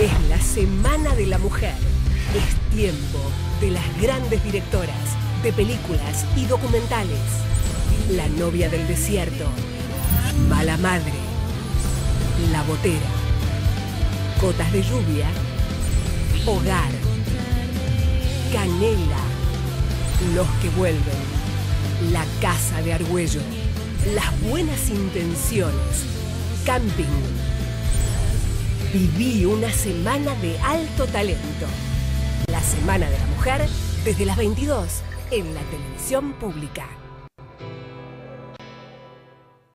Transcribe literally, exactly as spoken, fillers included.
Es la Semana de la Mujer. Es tiempo de las grandes directoras de películas y documentales. La novia del desierto, Mala Madre, La Botera, Gotas de lluvia, Hogar, Canela, Los que vuelven, La casa de Argüello, Las buenas intenciones, Camping. Viví una semana de alto talento. La Semana de la Mujer desde las veintidós en la televisión pública.